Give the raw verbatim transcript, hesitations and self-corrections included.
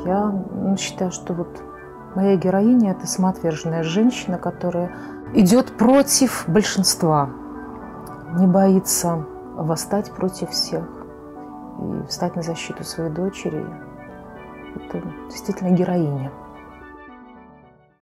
Я ну, считаю, что вот моя героиня – это самоотверженная женщина, которая идет против большинства, не боится восстать против всех и встать на защиту своей дочери. Это действительно героиня.